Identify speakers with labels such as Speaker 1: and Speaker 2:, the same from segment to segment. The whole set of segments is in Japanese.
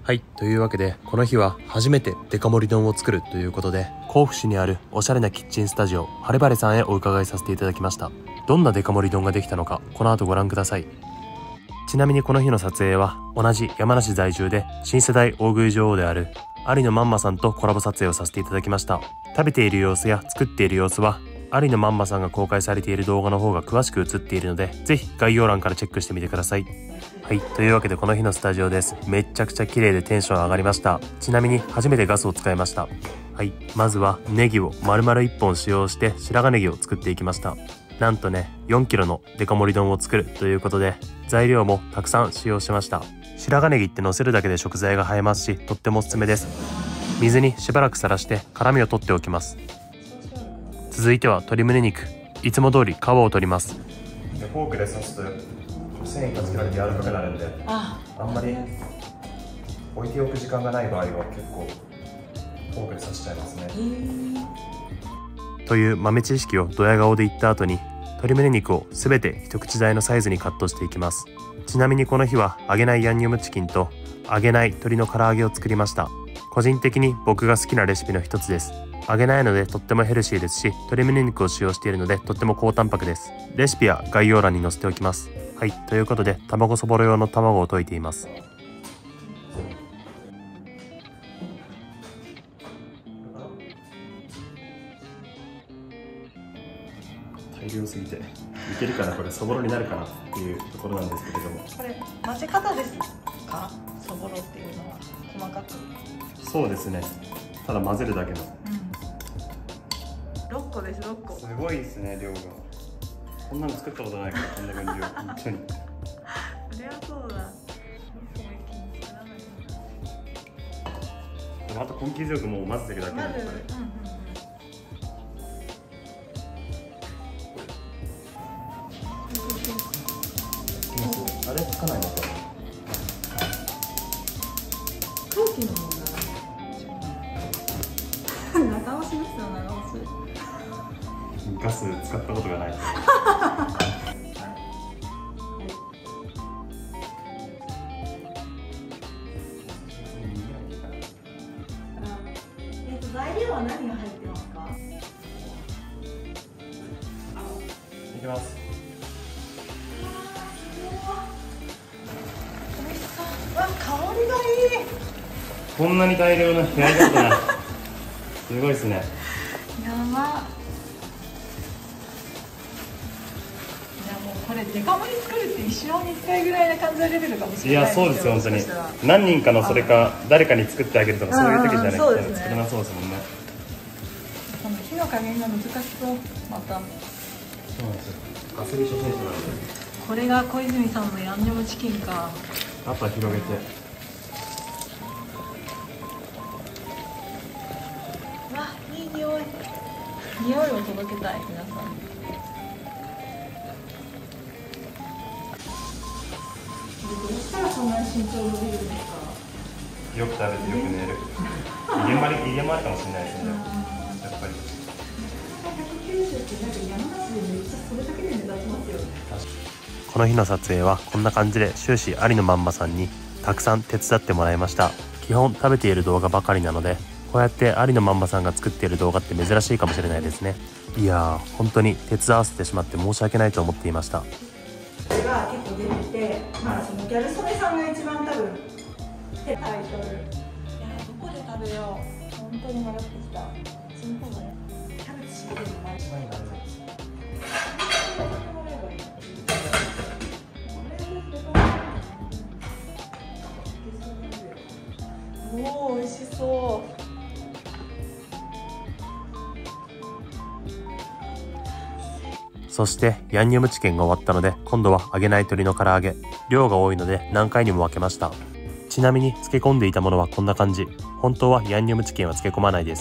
Speaker 1: はい、というわけでこの日は初めてデカ盛り丼を作るということで、甲府市にあるおしゃれなキッチンスタジオハレバレさんへお伺いさせていただきました。どんなデカ盛り丼ができたのか、この後ご覧ください。ちなみにこの日の撮影は同じ山梨在住で新世代大食い女王である有野まんまさんとコラボ撮影をさせていただきました。食べている様子や作っている様子は有野まんまさんが公開されている動画の方が詳しく映っているので、ぜひ概要欄からチェックしてみてください。はい、というわけでこの日のスタジオです。めちゃくちゃ綺麗でテンション上がりました。ちなみに初めてガスを使いました。はい、まずはネギを丸々1本使用して白髪ネギを作っていきました。なんとね 4kg のデカ盛り丼を作るということで、材料もたくさん使用しました。白髪ネギって乗せるだけで食材が映えますし、とってもおすすめです。水にしばらくさらして辛みを取っておきます。続いては鶏胸肉、いつも通り皮を取ります。フォークで刺すと繊維がつけられて柔らかくなるんで、あんまり置いておく時間がない場合は結構フォークで刺しちゃいますね。という豆知識をドヤ顔で言った後に、鶏胸肉をすべて一口大のサイズにカットしていきます。ちなみにこの日は揚げないヤンニョムチキンと揚げない鶏の唐揚げを作りました。個人的に僕が好きなレシピの一つです。揚げないのでとってもヘルシーですし、鶏胸肉を使用しているのでとっても高タンパクです。レシピは概要欄に載せておきます。はい、ということで卵そぼろ用の卵を溶いています。大量すぎていけるかな、これそぼろになるかなっていうところなんですけれども、
Speaker 2: これ混ぜ方ですか？そぼろっていうのは細かく。
Speaker 1: そうですね、ただ混ぜるだけの、
Speaker 2: 6個です。6個
Speaker 1: すごいですね、量が。こんなの作ったことないから、こんな分量本当に。
Speaker 2: そりゃそうだ。
Speaker 1: でもあと根気強くもう混ぜていくだけなんで、あれつかないのか。
Speaker 2: 空気の問題。長押しですよ、長押し。
Speaker 1: ガス使ったことがない。
Speaker 2: 材料は何が入ってますか？
Speaker 1: いきます。
Speaker 2: わ、香りがいい。
Speaker 1: こんなに大量の冷ややかな。すごいですね。
Speaker 2: やば。いやもうこれデカ盛り作るって一生に1回ぐらいな感じのレベルかもしれない。
Speaker 1: いや、そうですよ、本当に。何人かのそれか誰かに作ってあげるとかそういう時じゃないと作れなそうですもんね。
Speaker 2: この火の加減が難しそう。また。
Speaker 1: そうなんですよ。ガスリ初心者なんで。
Speaker 2: これが小泉さんのヤンニョムチキンか。
Speaker 1: あとは広げて。
Speaker 2: わ、いい匂い。匂いを届けたい、皆さんに。どうしたらそんなに身長伸びるんですか？
Speaker 1: よく食べてよく寝る。威厳もあるかもしれないですね。やっぱり。190ってなんか山梨でめっちゃそれだけで目立ちますよね。この日の撮影はこんな感じで終始有野まんまさんにたくさん手伝ってもらいました。基本食べている動画ばかりなので、こうやって有野まんまさんが作っている動画って珍しいかもしれないですね。いやー、本当に手伝わせてしまって申し訳ないと思っていました。
Speaker 2: これが結構出てて、まあそのギャル曽根さんが一番多分タイトル。いや、どこで食べよう。本当に迷ってきた。その方がね、キャベツしか出てない。おお、美味しそう。
Speaker 1: そしてヤンニョムチキンが終わったので、今度は揚げない鶏の唐揚げ。量が多いので何回にも分けました。ちなみに漬け込んでいたものはこんな感じ。本当はヤンニョムチキンは漬け込まないです。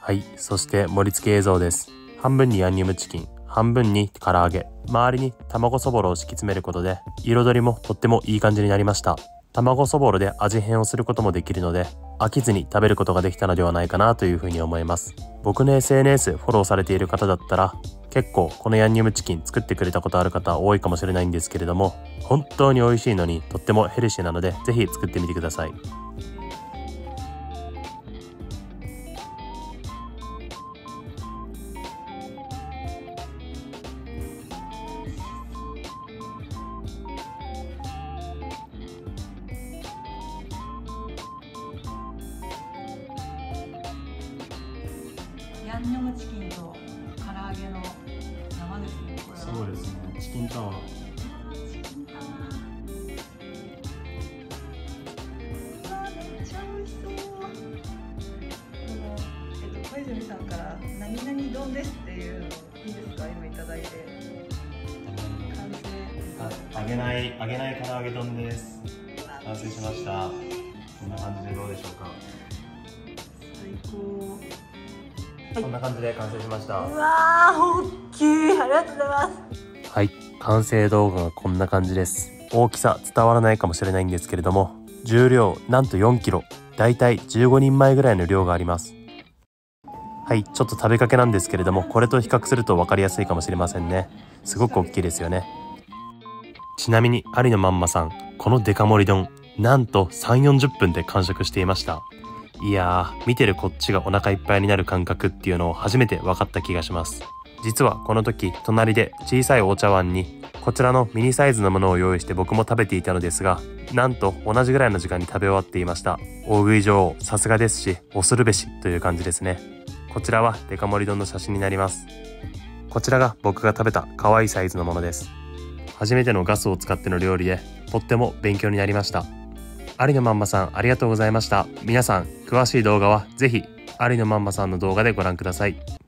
Speaker 1: はい、そして盛り付け映像です。半分にヤンニョムチキン、半分に唐揚げ、周りに卵そぼろを敷き詰めることで彩りもとってもいい感じになりました。卵そぼろで味変をすることもできるので飽きずに食べることができたのではないかなというふうに思います。僕の SNS フォローされている方だったら結構このヤンニョムチキン作ってくれたことある方多いかもしれないんですけれども、本当に美味しいのにとってもヘルシーなのでぜひ作ってみてください。
Speaker 2: ヤンニョムチキンと唐揚げの生ですね。これは
Speaker 1: そうですね、チキンタワー。
Speaker 2: チキンタワー。めっちゃ美味しそう。小泉さんから何々丼ですっていうのいいですか、今いただいて。完成。
Speaker 1: 揚げない唐揚げ丼です。完成しました。こんな感じでどうでしょうか。
Speaker 2: 最高。
Speaker 1: こんな感じで完成しました。
Speaker 2: うわー、大きい。ありがとうございます。
Speaker 1: はい、完成動画がこんな感じです。大きさ伝わらないかもしれないんですけれども、重量なんと4キロ、だいたい15人前ぐらいの量があります。はい、ちょっと食べかけなんですけれども、これと比較すると分かりやすいかもしれませんね。すごく大きいですよね。ちなみに有野まんまさん、このデカ盛り丼なんと3、40分で完食していました。いやー、見てるこっちがお腹いっぱいになる感覚っていうのを初めて分かった気がします。実はこの時隣で小さいお茶碗にこちらのミニサイズのものを用意して僕も食べていたのですが、なんと同じぐらいの時間に食べ終わっていました。大食い女王さすがですし、恐るべしという感じですね。こちらはデカ盛り丼の写真になります。こちらが僕が食べた可愛いサイズのものです。初めてのガスを使っての料理でとっても勉強になりました。有野まんまさんありがとうございました。皆さん詳しい動画はぜひ有野まんまさんの動画でご覧ください。